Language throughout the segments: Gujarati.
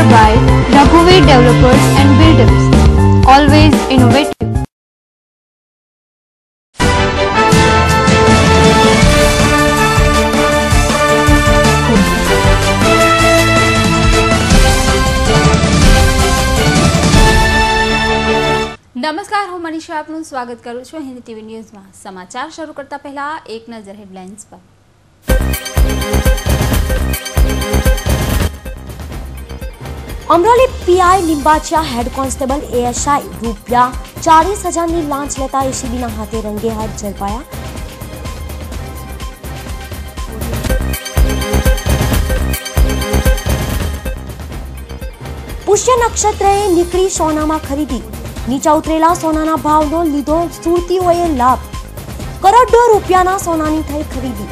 powered by Raghuveer Developers and Builders. Always innovative. નમસ્કાર, હું મનીષા આપનું સ્વાગત કરું છું હિન્દી ટીવી ન્યૂઝમાં। સમાચાર શરૂ કરતા પહેલા એક નજર હેડલાઇન્સ પર। Amroli PI Limbachiya head constable ASI રૂપિયા 40,000ની લાંચ લેતા એસીબીના હાથે રંગે હાથ ઝડપાયા। પુષ્ય નક્ષત્રએ નીકળી સોનામાં ખરીદી, નીચા ઉતરેલા સોનાના ભાવનો લીધો સુરતીઓએ લાભ, કરોડો રૂપિયાના સોનાની થઈ ખરીદી।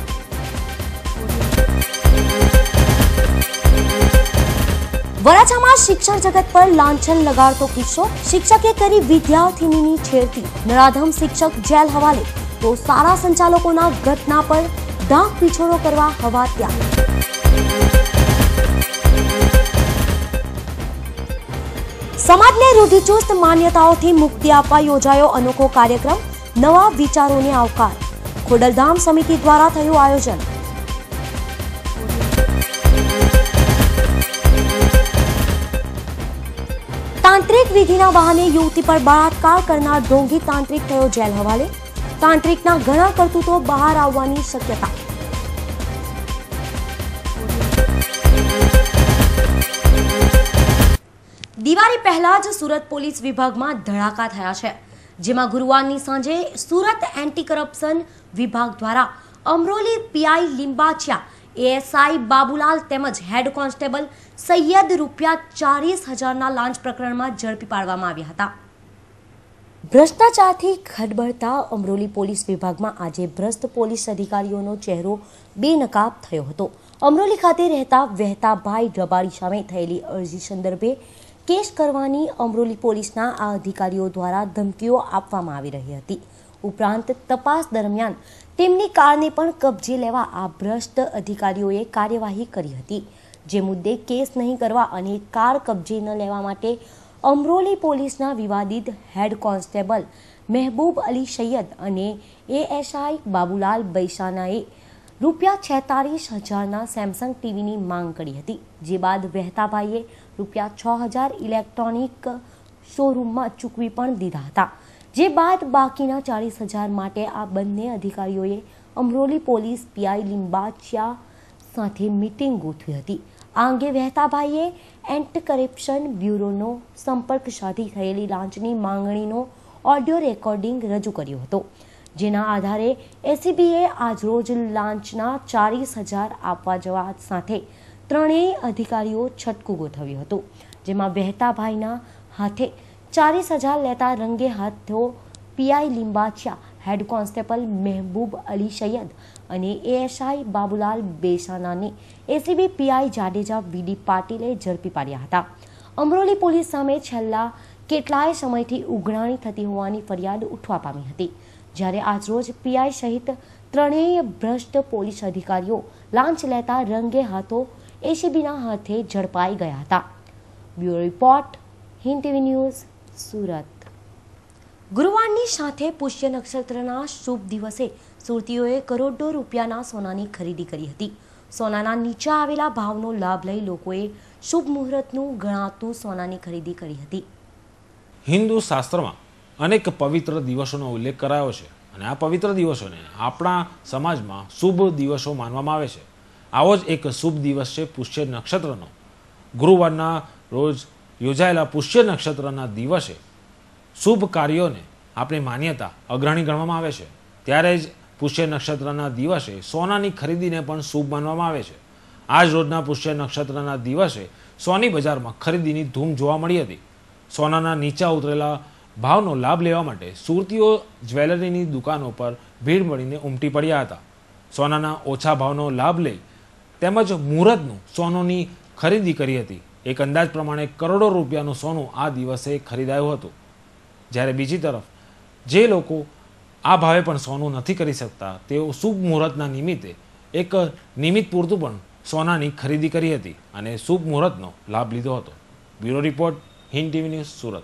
વરાછામાં શિક્ષણ જગત પર લાંછન લગાડતો કિસ્સો, શિક્ષકે કરી વિદ્યાર્થીનીની છેડતી, નરાધમ શિક્ષક જેલ હવાલે તો શાળા સંચાલકોના ઘટના પર ઢાંક પીછોડો કરવા હવાત્યા। સમાજને રૂઢિચુસ્ત માન્યતાઓથી મુક્તિ આપવા યોજાયો અનોખો કાર્યક્રમ, નવા વિચારોને આવકાર, ખોડલધામ સમિતિ દ્વારા થયું આયોજન। તાંત્રિક વિધિના બહાને યુવતી પર બળાત્કાર કરનાર ઢોંગી તાંત્રિક થયો જેલ હવાલે, તાંત્રિકના ઘણા કરતૂતો બહાર આવવાની શક્યતા। દિવાળી પહેલા જ સુરત પોલીસ વિભાગમાં ધડાકા થયા છે, જેમાં ગુરુવારની સાંજે સુરત એન્ટી કરપ્શન વિભાગ દ્વારા અમરોલી પીઆઈ લિંબાચિયા એએસઆઈ બાબુલાલ તેમજ હેડ કોન્સ્ટેબલ સૈયદ રૂપિયા 40,000ના લાંચ પ્રકરણમાં ઝડપી પાડવામાં આવ્યા હતા। ભ્રષ્ટાચારથી ખડબડતા અમરોલી પોલીસ વિભાગમાં આજે ભ્રષ્ટ પોલીસ અધિકારીઓનો ચહેરો બેનકાબ થયો હતો। અમરોલી ખાતે રહેતા વહેતાભાઈ રબારી સામે થયેલી અરજી સંદર્ભે કેસ કરવાની અમરોલી પોલીસના આ અધિકારીઓ દ્વારા ધમકીઓ આપવામાં આવી રહી હતી। ઉપરાંત તપાસ દરમિયાન તેમની કારને પણ કબજે લેવા આ ભ્રષ્ટ અધિકારીઓએ કાર્યવાહી કરી હતી, જે મુદ્દે કેસ નહીં કરવા અને કાર કબજે ન લેવા માટે અમરોલી પોલીસના વિવાદિત હેડ કોન્સ્ટેબલ મહેબૂબ અલી સૈયદ અને એએસઆઈ બાબુલાલ બૈસાનાએ રૂપિયા 46,000ના સેમસંગ ટીવીની માંગ કરી હતી, જે બાદ વહેતાભાઈએ રૂપિયા 6,000 ઇલેક્ટ્રોનિક શોરૂમમાં ચૂકવી પણ દીધા હતા, જે બાદ બાકીના 40,000 માટે આ બંને અધિકારીઓએ અમરોલી પોલીસ પીઆઈ લિંબાચિયા સાથે મીટિંગ ગોઠવી હતી। આ અંગે વહેતાભાઈએ એન્ટી કરપ્શન બ્યુરોનો સંપર્ક સાધી થયેલી લાંચની માંગણીનો ઓડિયો રેકોર્ડિંગ રજૂ કર્યો હતો, જેના આધારે એસીબીએ આજરોજ લાંચના 40,000 આપવા જવા સાથે ત્રણેય અધિકારીઓ છટકું ગોઠવ્યું હતું, જેમાં વહેતાભાઈના હાથે 40,000 લેતા રંગે હાથો PI Limbachiya head constable Mehboob Ali Saiyed અને એએસઆઈ બાબુલાલ બેસાનાને એસીબી પીઆઈ જાડેજા વીડી પાટીલે ઝડપી પાડ્યા હતા। અમરોલી પોલીસ સામે છેલ્લા કેટલાય સમયથી ઉઘરાણી થતી હોવાની ફરિયાદ ઉઠવા પામી હતી, જ્યારે આજરોજ પીઆઈ સહિત ત્રણેય ભ્રષ્ટ પોલીસ અધિકારીઓ લાંચ લેતા રંગે હાથો એસીબીના હાથે ઝડપાઈ ગયા હતા। Bureau report, Hind TV news, Surat. ગુરુવારની સાથે પુષ્ય નક્ષત્રના શુભ દિવસે સુરતીઓએ કરોડો રૂપિયાના સોનાની ખરીદી કરી હતી। સોનાના નીચા આવેલા ભાવનો લાભ લઈ લોકોએ શુભ મુહૂર્તનું ગણાતું સોનાની ખરીદી કરી હતી। હિન્દુ શાસ્ત્રમાં અનેક પવિત્ર દિવસોનો ઉલ્લેખ કરાયો છે અને આ પવિત્ર દિવસોને આપણા સમાજમાં શુભ દિવસો માનવામાં આવે છે। આવો જ એક શુભ દિવસ છે પુષ્ય નક્ષત્રનો। ગુરુવારના રોજ યોજાયેલા પુષ્ય નક્ષત્રના દિવસે શુભ કાર્યોને આપણી માન્યતા અગ્રણી ગણવામાં આવે છે, ત્યારે જ પુષ્ય નક્ષત્રના દિવસે સોનાની ખરીદીને પણ શુભ માનવામાં આવે છે। આજ રોજના પુષ્ય નક્ષત્રના દિવસે સોની બજારમાં ખરીદીની ધૂમ જોવા મળી હતી। સોનાના નીચા ઉતરેલા ભાવનો લાભ લેવા માટે સુરતીઓ જ્વેલરીની દુકાનો પર ભીડ મળીને ઉમટી પડ્યા હતા। સોનાના ઓછા ભાવનો લાભ લઈ તેમજ મુહૂર્તનું સોનાની ખરીદી કરી હતી। એક અંદાજ પ્રમાણે કરોડો રૂપિયાનું સોનું આ દિવસે ખરીદાયું હતું, જ્યારે બીજી તરફ જે લોકો આ ભાવે પણ સોનું નથી કરી શકતા તેઓ શુભ મુહૂર્તના નિમિત્તે એક નિમિત્ત પૂરતું પણ સોનાની ખરીદી કરી હતી અને શુભ મુહૂર્તનો લાભ લીધો હતો. Bureau report, Hind TV news, Surat.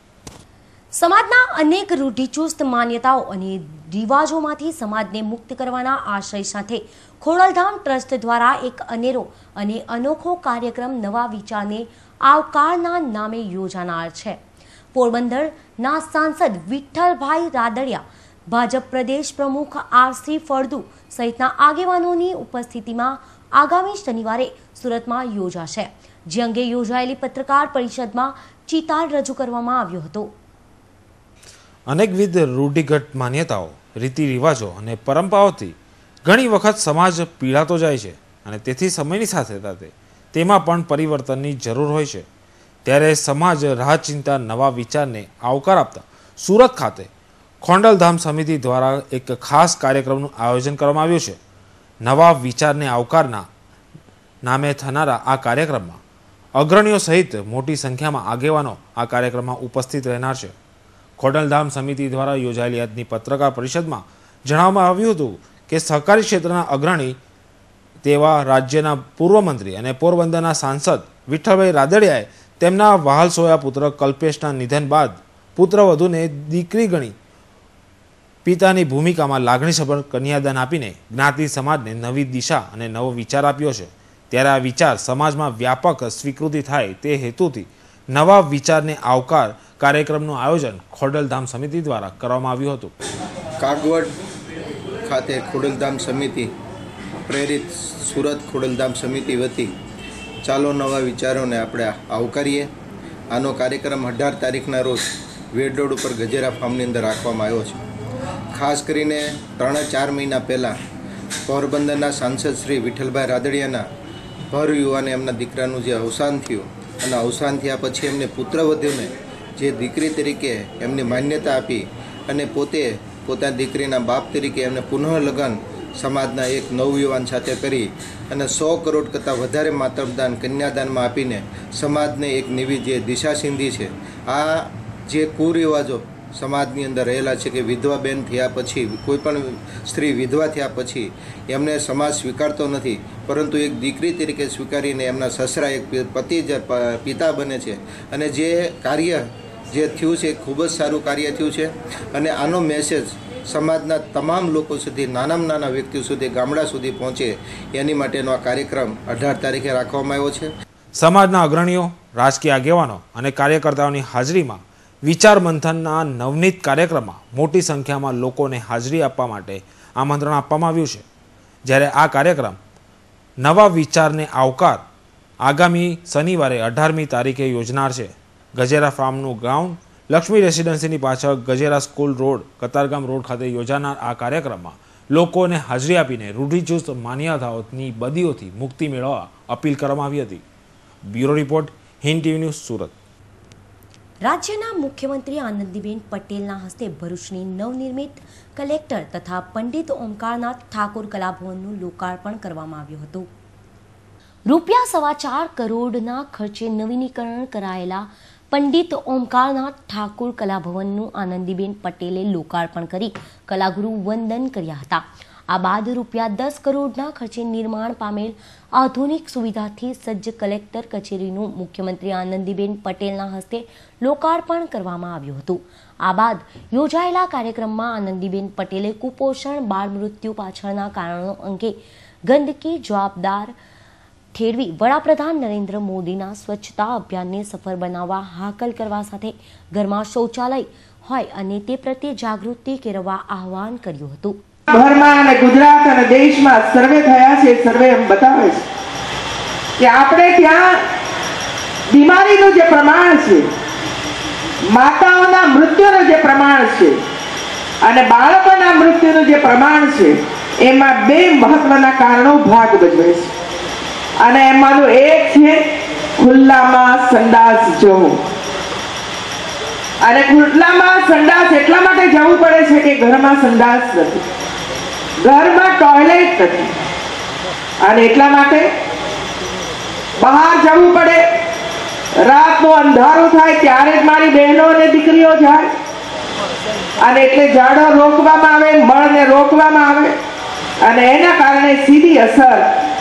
સમાજના અનેક રૂઢિચુસ્ત માન્યતાઓ અને રિવાજોમાંથી સમાજને મુક્ત કરવાના આશય સાથે ખોડલધામ ટ્રસ્ટ દ્વારા એક અનેરો અને અનોખો કાર્યક્રમ નવા વિચારને આવકારના નામે યોજાનાર છે. પોરબંદરના સાંસદ વિઠ્ઠલભાઈ રાદડિયા, ભાજપ પ્રદેશ પ્રમુખ આર.સી. ફળદુ સહિતના આગેવાનોની ઉપસ્થિતિમાં આગામી શનિવારે સુરતમાં યોજાશે, જે અંગે યોજાયેલી પત્રકાર પરિષદમાં ચિતાર રજૂ કરવામાં આવ્યો હતો. અનેકવિધ રૂઢિગત માન્યતાઓ, રીતિ રિવાજો અને પરંપરાઓથી ઘણી વખત સમાજ પીડાતો જાય છે અને તેથી સમયની સાથે સાથે તેમાં પણ પરિવર્તનની જરૂર હોય છે. ત્યારે સમાજ રાહ ચિંતા નવા વિચારને આવકાર આપતા સુરત ખાતે ખોડલધામ સમિતિ દ્વારા એક ખાસ કાર્યક્રમનું આયોજન કરવામાં આવ્યું છે. નવા વિચારને આવકારના નામે થનારા આ કાર્યક્રમમાં અગ્રણીઓ સહિત મોટી સંખ્યામાં આગેવાનો આ કાર્યક્રમમાં ઉપસ્થિત રહેનાર છે. ખોડલધામ સમિતિ દ્વારા યોજાયેલી આજની પત્રકાર પરિષદમાં જણાવવામાં આવ્યું હતું કે સહકારી ક્ષેત્રના અગ્રણી તેવા રાજ્યના પૂર્વ મંત્રી અને પોરબંદરના સાંસદ વિઠ્ઠલભાઈ રાદડિયાએ તેમના વહાલસોયા પુત્ર કલ્પેશના નિધન બાદ પુત્રવધૂને દીકરી ગણી પિતાની ભૂમિકામાં લાગણીસભર કન્યાદાન આપીને જ્ઞાતિ સમાજને નવી દિશા અને નવો વિચાર આપ્યો છે. ત્યારે આ વિચાર સમાજમાં વ્યાપક સ્વીકૃતિ થાય તે હેતુથી નવા વિચારને આવકાર કાર્યક્રમનું આયોજન ખોડલધામ સમિતિ દ્વારા કરવામાં આવ્યું હતું. કાગવડ ખાતે ખોડલધામ સમિતિ પ્રેરિત સુરત ખોડલધામ સમિતિ વતી ચાલો નવા વિચારોને આપણે આવકારીએ. આનો કાર્યક્રમ 18 તારીખના રોજ વેડ રોડ ઉપર ગજેરા ફાર્મની અંદર રાખવામાં આવ્યો છે. ખાસ કરીને 3-4 મહિના પહેલાં પોરબંદરના સાંસદ શ્રી વિઠ્ઠલભાઈ રાદડિયાના ભર યુવાને એમના દીકરાનું જે અવસાન થયું અને અવસાન થયા પછી એમને પુત્રવધૂને જે દીકરી તરીકે એમની માન્યતા આપી અને પોતે પોતાની દીકરીના બાપ તરીકે એમને પુનઃ લગ્ન સમાજના એક નવયુવાન સાથે કરી અને 100 કરોડ કરતાં વધારે માતૃદાન કન્યાદાનમાં આપીને સમાજને એક નવી જે દિશા સિંધી છે. આ જે કુરિવાજો સમાજની અંદર રહેલા છે કે વિધવા બેન થયા પછી, કોઈ પણ સ્ત્રી વિધવા થયા પછી એમને સમાજ સ્વીકારતો નથી, પરંતુ એક દીકરી તરીકે સ્વીકારીને એમના સસરા એક પતિ પિતા બને છે. અને જે કાર્ય જે થયું છે ખૂબ જ સારું કાર્ય થયું છે. અને આનો મેસેજ સમાજના તમામ લોકો સુધી, નાનામાં નાના વ્યક્તિઓ સુધી, ગામડા સુધી પહોંચે એની માટેનો આ કાર્યક્રમ 18 તારીખે રાખવામાં આવ્યો છે. સમાજના અગ્રણીઓ, રાજકીય આગેવાનો અને કાર્યકર્તાઓની હાજરીમાં વિચાર મંથનના નવનીત કાર્યક્રમમાં મોટી સંખ્યામાં લોકોને હાજરી આપવા માટે આમંત્રણ આપવામાં આવ્યું છે. જ્યારે આ કાર્યક્રમ નવા વિચારને આવકાર આગામી શનિવારે 18મી તારીખે યોજનાર છે. ગજેરા ફાર્મનું ગ્રાઉન્ડ લક્ષ્મી રેસિડેન્સીની પાછળ Gajera school road, Katargam road ખાતે યોજાનાર આ કાર્યક્રમમાં લોકોને હાજરી આપીને રૂઢિચુસ્ત માન્યતાઓની બદીઓથી મુક્તિ મેળવવા અપીલ કરવામાં આવી હતી. Bureau report, Hind TV news, Surat. રાજ્યના મુખ્યમંત્રી આનંદીબેન પટેલના હસ્તે ભરૂચની નવનિર્મિત કલેક્ટર તથા પંડિત ઓમકારનાથ ઠાકોર કલાભવનનું લોકાર્પણ કરવામાં આવ્યું હતું. ₹4.25 કરોડના ખર્ચે નવીનીકરણ કરાયેલા પંડિત ઓમકારનાથ ઠાકોર કલાભવનનું આનંદીબેન પટેલે લોકાર્પણ કરી કલાગુરુ વંદન કર્યા હતા. આ બાદ ₹10 કરોડના ખર્ચે નિર્માણ પામેલ આધુનિક સુવિધાથી સજ્જ કલેક્ટર કચેરીનું મુખ્યમંત્રી આનંદીબેન પટેલના હસ્તે લોકાર્પણ કરવામાં આવ્યું હતું. આ બાદ યોજાયેલા કાર્યક્રમમાં આનંદીબેન પટેલે કુપોષણ, બાળ મૃત્યુ પાછળના કારણો અંગે ગંદકી જવાબદાર ઠેરવી વડાપ્રધાન નરેન્દ્ર મોદીના સ્વચ્છતા અભિયાનને સફળ બનાવવા હાકલ કરવા સાથે ઘરમાં શૌચાલય હોય અને તે પ્રત્યે જાગૃતિ કેળવવા આહવાન કર્યું હતું. ભરમાં અને ગુજરાત અને દેશમાં સર્વે થયા છે, સર્વે એમ બતાવે છે કે આપણે ત્યાં બીમારીનું જે પ્રમાણ છે, માતાઓના મૃત્યુનું જે પ્રમાણ છે અને બાળકોના મૃત્યુનું જે પ્રમાણ છે, એમાં 2 મહત્વના કારણો ભાગ ભજવે છે. અને એમાંનું એક છે ખુલ્લામાં સંડાસ જવું. અને ખુલ્લામાં સંડાસ એટલા માટે જવું પડે છે કે ઘરમાં સંડાસ નથી, ઘરમાં ટોયલેટ નથી, અને એટલા માટે બહાર જવું પડે. રાતનું અંધારું થાય ત્યારે જ મારી બહેનો અને દીકરીઓ જાય, અને એટલે ઝાડો રોકવામાં આવે, મળને રોકવામાં આવે, અને એના કારણે સીધી અસર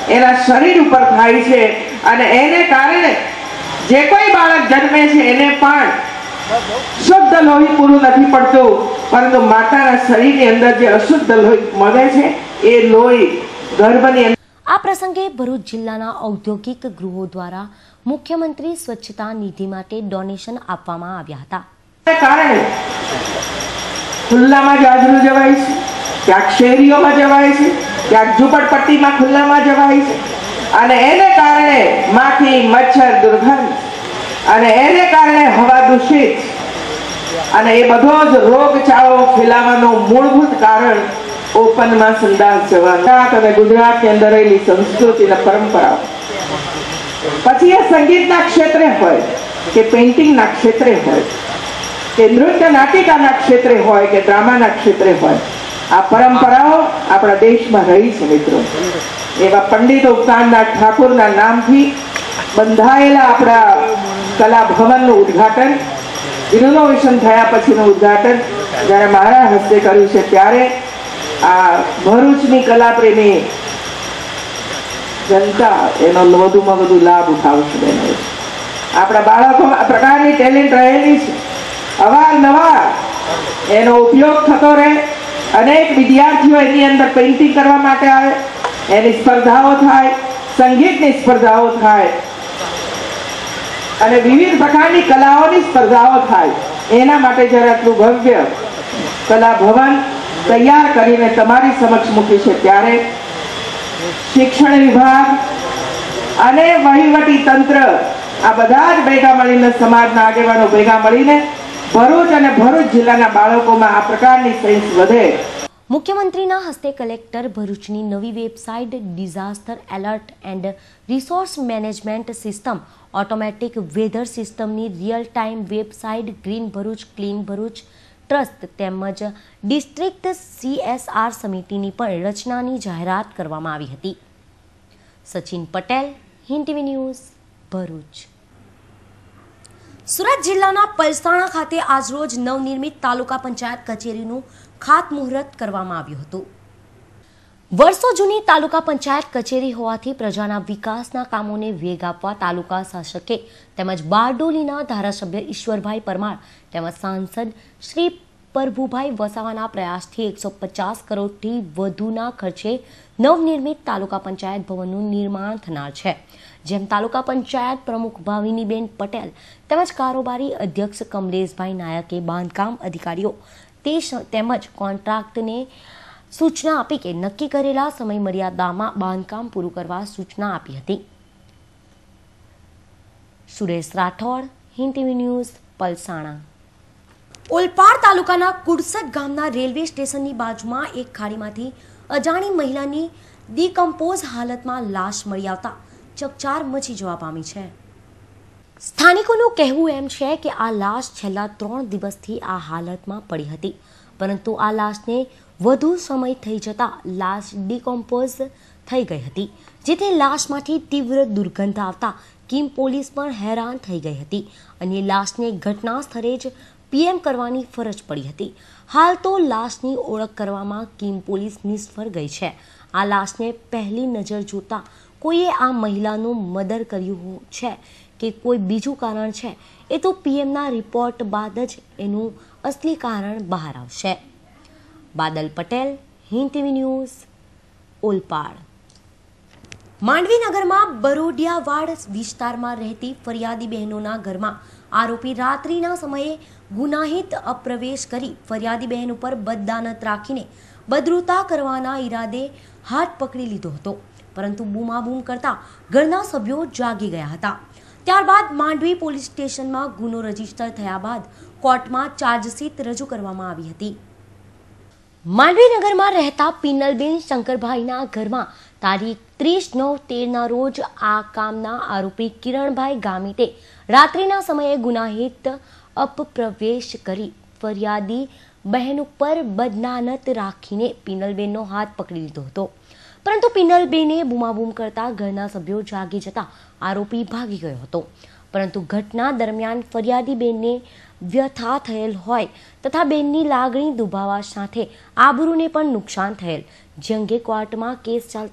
એના શરીર ઉપર થાય છે અને એને કારણે જે કોઈ બાળક જન્મે છે એને પણ શુદ્ધ લોહી પૂરું નથી પડતું, પરંતુ માતાના શરીરની અંદર જે અશુદ્ધ લોહી મળે છે એ લોહી ગર્ભની અંદર. આ પ્રસંગે ભરૂચ જિલ્લાના ઔદ્યોગિક ગૃહો દ્વારા મુખ્યમંત્રી સ્વચ્છતા નિધિ માટે ડોનેશન આપવામાં આવ્યા હતા. કારણે ખુલ્લામાં જાજરૂ જવાય છે, ક્યાંક શેરીઓમાં જવાય છે, ક્યાંક ઝૂંપડપટ્ટીમાં ખુલ્લામાં જવાય છે અને એને કારણે માખી મચ્છર દુર્ગંધ અને એને કારણે હવા દૂષિત અને એ બધો જ રોગચાળો ફેલાવાનું મૂળભૂત કારણ ઓપનમાં સંદાસ જવા અને ગુજરાતની અંદર રહેલી સંસ્કૃતિ અને પરંપરાઓ. પછી એ સંગીતના ક્ષેત્રે હોય કે પેઇન્ટિંગના ક્ષેત્રે હોય કે નૃત્ય નાટિકાના ક્ષેત્રે હોય કે ડ્રામાના ક્ષેત્રે હોય, આ પરંપરાઓ આપણા દેશમાં રહી છે મિત્રો. એવા પંડિત ઉપકારનાથ ઠાકુરના નામથી બંધાયેલા આપણા કલા ભવનનું ઉદ્ઘાટન, રિનોવેશન થયા પછીનું ઉદ્ઘાટન જ્યારે મારા હસ્તે કર્યું છે, ત્યારે આ ભરૂચની કલાપ્રેમી જનતા એનો વધુમાં વધુ લાભ ઉઠાવશે. બહેનો, આપણા બાળકોમાં આ પ્રકારની ટેલેન્ટ રહેલી છે. અવારનવાર એનો ઉપયોગ થતો રહે. અનેક વિદ્યાર્થીઓ એની અંદર પેઇન્ટિંગ કરવા માટે આવે, એની સ્પર્ધાઓ થાય, સંગીતની સ્પર્ધાઓ થાય અને વિવિધ પ્રકારની કલાઓની સ્પર્ધાઓ થાય. એના માટે જ્યારે આટલું ભવ્ય કલા ભવન તૈયાર કરીને તમારી સમક્ષ મૂકી છે, ત્યારે શિક્ષણ વિભાગ અને વહીવટી તંત્ર આ બધા જ ભેગા મળીને, સમાજના આગેવાનો ભેગા મળીને ભરૂચ અને ભરૂચ જિલ્લાના બાળકોમાં આ પ્રકારની સેન્સ વધે. મુખ્યમંત્રીના હસ્તે કલેક્ટર ભરૂચની નવી website disaster alert and resource management system, automatic weather સિસ્ટમની real time website green Bharuch clean Bharuch trust તેમજ ડિસ્ટ્રિક્ટ CSR સમિતિની પણ રચનાની જાહેરાત કરવામાં આવી હતી. Sachin Patel, Hind TV news, Bharuch. સુરત જિલ્લાના પલસાણા ખાતે આજરોજ નવનિર્મિત તાલુકા પંચાયત કચેરીનું ખાતમુહૂર્ત કરવામાં આવ્યું હતું. વર્ષો જૂની તાલુકા પંચાયત કચેરી હોવાથી પ્રજાના વિકાસના કામોને વેગ આપવા તાલુકા શાસકે તેમજ બારડોલીના ધારાસભ્ય ઈશ્વરભાઈ પરમાર તેમજ સાંસદ શ્રી પ્રભુભાઈ વસાવાના પ્રયાસથી 150 કરોડથી વધુના ખર્ચે નવનિર્મિત તાલુકા પંચાયત ભવનનું નિર્માણ થનાર છે. જેમ તાલુકા પંચાયત પ્રમુખ ભાવિનીબેન પટેલ તેમજ કારોબારી અધ્યક્ષ કમલેશભાઈ નાયકે બાંધકામ અધિકારીઓ તેમજ કોન્ટ્રાક્ટને સૂચના આપી કે નક્કી કરેલા સમય મર્યાદામાં બાંધકામ પૂરું કરવા સૂચના આપી હતી. Suresh Rathod, Hind TV news, Palsana. ઓલપાડ તાલુકાના કુડસદ ગામના રેલવે સ્ટેશનની બાજુમાં એક ખાડીમાંથી અજાણી મહિલાની ડીકમ્પોઝ હાલતમાં લાશ મળી આવતા ચકચાર મચી જવા પામી છે. સ્થાનિકોનું કહેવું એમ છે કે આ લાશ છેલ્લા 3 દિવસથી આ હાલતમાં પડી હતી, પરંતુ આ લાશને વધુ સમય થઈ જતા લાશ ડીકમ્પોઝ થઈ ગઈ હતી, જેથી લાશમાંથી તીવ્ર દુર્ગંધ આવતા કિમ પોલીસ પણ હેરાન થઈ ગઈ હતી અને લાશને ઘટના સ્થળે જ PM કરવાની ફરજ પડી હતી. હાલ તો લાશની ઓળખ કરવામાં કિમ પોલીસ નિષ્ફળ ગઈ છે. આ લાશને પહેલી નજર જોતા કોઈએ આ મહિલાનું મર્ડર કર્યું છે કે કોઈ બીજું કારણ છે, એ તો PMના રિપોર્ટ બાદ જ એનું અસલી કારણ બહાર આવશે. Badal Patel, Hind TV news, Olpad. માંડવીનગરમાં બરોડિયાવાડ વિસ્તારમાં રહેતી ફરિયાદી બહેનોના ઘરમાં આરોપી રાત્રિના સમયે ગુનાહિત અપ્રવેશ કરી ફરિયાદી બહેન ઉપર બદદાનત રાખીને બદરૂતા કરવાના ઈરાદે હાથ પકડી લીધો હતો, પરંતુ બૂમાબૂમ કરતા ઘરના સભ્યો જાગી ગયા હતા. ત્યારબાદ માંડવી પોલીસ સ્ટેશનમાં ગુનો રજીસ્ટર થયા બાદ કોર્ટમાં ચાર્જશીટ રજૂ કરવામાં આવી હતી. માંડવીનગરમાં રહેતા પિનલબેન શંકરભાઈના ઘરમાં તારીખ 30/9/13ના રોજ આ કામના આરોપી કિરણભાઈ ગામિતે રાત્રિના સમયે ગુનાહિત અપપ્રવેશ કરી ફરિયાદી બહેન ઉપર બદનાનત રાખીને પિનલબેનનો હાથ પકડી લીધો હતો, પરંતુ પિનલબેને બૂમાબૂમ કરતા ઘરના સભ્યો જાગી જતા આરોપી ભાગી ગયો હતો. પરંતુ ઘટના દરમિયાન ફરિયાદી બેનને વ્યથા થયેલ હોય તથા બેનની લાગણી દુભાવા સાથે આબરૂને પણ નુકસાન થયેલ, જે અંગે કોર્ટમાં કેસ ચાલતા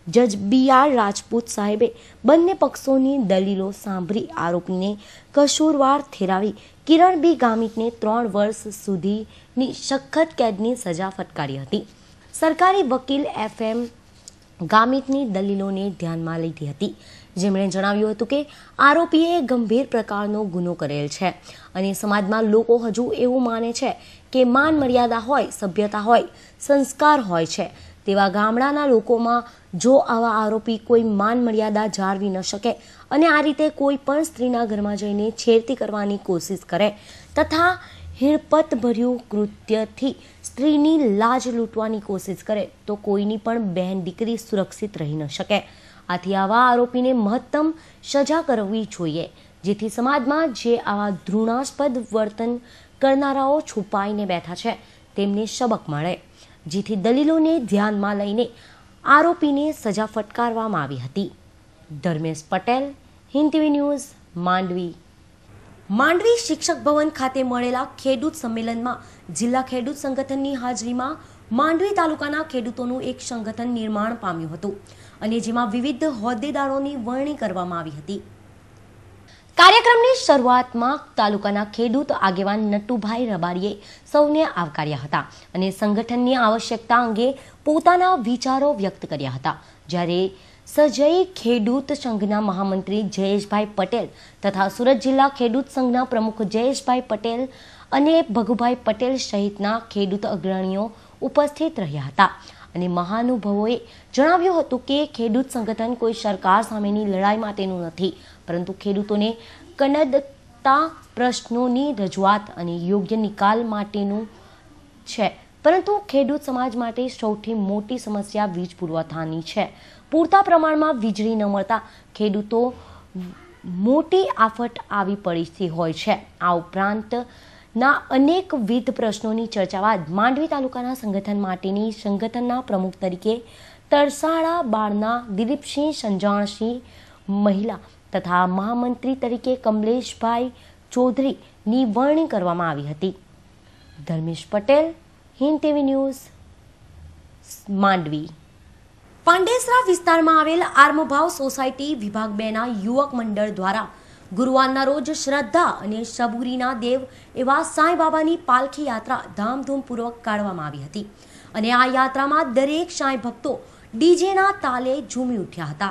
જજ BR રાજપૂત સાહેબે બંને પક્ષોની દલીલો સાંભળી આરોપીને કસૂરવાર ઠેરાવી કિરણ B ગામિતને 3 વર્ષ સુધીની સખત કેદની સજા ફટકારી હતી. સરકારી વકીલ FM ગામિતની દલીલોને ધ્યાનમાં લીધી હતી, જેમણે જણાવ્યું હતું કે આરોપીએ ગંભીર પ્રકારનો ગુનો કરેલ છે અને સમાજમાં લોકો હજુ એવું માને છે કે માન મર્યાદા હોય, સભ્યતા હોય, સંસ્કાર હોય છે. તેવા ગામડાના લોકોમાં જો આવા આરોપી કોઈ માન મર્યાદા જાળવી ન શકે અને આ રીતે કોઈ પણ સ્ત્રીના ઘરમાં જઈને છેડતી કરવાની કોશિશ કરે તથા હિણપતભર્યું કૃત્યથી સ્ત્રીની લાજ લૂંટવાની કોશિશ કરે તો કોઈની પણ બહેન દીકરી સુરક્ષિત રહી ન શકે. આથી આવા આરોપીને મહત્તમ સજા કરવી જોઈએ, જેથી સમાજમાં જે આવા ઘૃણાસ્પદ વર્તન કરનારાઓ છુપાઈને બેઠા છે તેમને સબક મળે. જેથી દલીલોને ધ્યાનમાં લઈને આરોપીને સજા ફટકારવામાં આવી હતી. Dharmesh Patel, Hind TV news, Mandvi. માંડવી શિક્ષક ભવન ખાતે મળેલા ખેડૂત સંમેલનમાં જિલ્લા ખેડૂત સંગઠનની હાજરીમાં માંડવી તાલુકાના ખેડૂતોનું એક સંગઠન નિર્માણ પામ્યું હતું અને જેમાં વિવિધ હોદ્દેદારોની વરણી કરવામાં આવી હતી. કાર્યક્રમની શરૂઆતમાં તાલુકાના ખેડૂત આગેવાન નટુભાઈ રબારીએ સૌને આવકાર્યા હતા અને સંગઠનની આવશ્યકતા અંગે પોતાના વિચારો વ્યક્ત કર્યા હતા. જ્યારે સજય ખેડૂત સંઘના મહામંત્રી જયેશભાઈ પટેલ તથા સુરત જિલ્લા ખેડૂત સંઘના પ્રમુખ જયેશભાઈ પટેલ અને ભગુભાઈ પટેલ સહિતના ખેડૂત અગ્રણીઓ ઉપસ્થિત રહ્યા હતા અને મહાનુભાવોએ જણાવ્યું હતું કે ખેડૂત સંગઠન કોઈ સરકાર સામેની લડાઈ માટેનું નથી, પરંતુ ખેડૂતોને કનડતા પ્રશ્નોની રજૂઆત અને યોગ્ય નિકાલ માટેનું છે. પરંતુ ખેડૂત સમાજ માટે સૌથી મોટી સમસ્યા વીજ પુરવઠાની છે. પૂરતા પ્રમાણમાં વીજળી ન મળતા ખેડૂતો મોટી આફત આવી પડી હોય છે. આ ઉપરાંતના અનેકવિધ પ્રશ્નોની ચર્ચા બાદ માંડવી તાલુકાના સંગઠન માટેની સંગઠનના પ્રમુખ તરીકે તરસાળા બાળના દિલીપસિંહ સંજાણસિંહ, મહિલા તથા મહામંત્રી તરીકે કમલેશભાઈ ચૌધરીની વરણી કરવામાં આવી હતી. Dharmesh Patel, Hind TV news, Mandvi. પાંડેસરા વિસ્તારમાં આવેલ આર્મભાવ સોસાયટી વિભાગ 2ના યુવક મંડળ દ્વારા ગુરુવારના રોજ શ્રદ્ધા અને સબુરીના દેવ એવા સાંઈ બાબાની પાલખી યાત્રા ધામધૂમપૂર્વક કાઢવામાં આવી હતી અને આ યાત્રામાં દરેક સાંઈ ભક્તો ડીજેના તાલે ઝૂમી ઉઠ્યા હતા.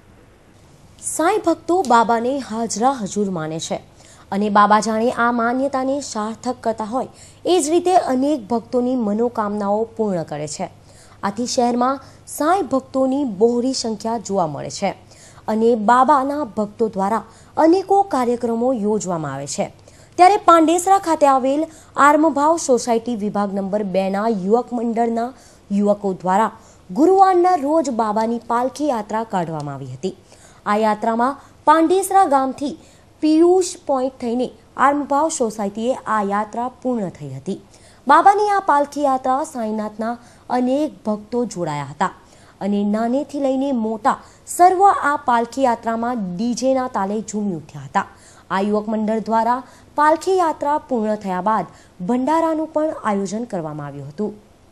સાંઈ ભક્તો બાબાને હાજરા હજુર માને છે અને બાબા જાણે આ માન્યતાને સાર્થક કરતા હોય એ જ રીતે અનેક ભક્તોની મનોકામનાઓ પૂર્ણ કરે છે. આથી શહેરમાં સાંઈ ભક્તોની બહોળી સંખ્યા જોવા મળે છે અને બાબાના ભક્તો દ્વારા અનેકો કાર્યક્રમો યોજવામાં આવે છે. ત્યારે પાંડેસરા ખાતે આવેલ આર્મભાવ સોસાયટી વિભાગ નંબર 2ના યુવક મંડળના યુવકો દ્વારા ગુરુવારના રોજ બાબાની પાલખી યાત્રા કાઢવામાં આવી હતી. આ યાત્રામાં પાંડેસરા ગામથી પિયુષ પોઈન્ટ થઈને આર્મભાવ સોસાયટીએ આ યાત્રા પૂર્ણ થઈ હતી. બાબાની આ પાલખી યાત્રા સાંઈનાથના અનેક ભક્તો જોડાયા હતા અને નાનેથી લઈને મોટા સર્વ આ પાલખી યાત્રામાં ડીજેના તાલે ઝૂમી ઉઠ્યા હતા. આ યુવક મંડળ દ્વારા પાલખી યાત્રા પૂર્ણ થયા બાદ ભંડારાનું પણ આયોજન કરવામાં આવ્યું હતું.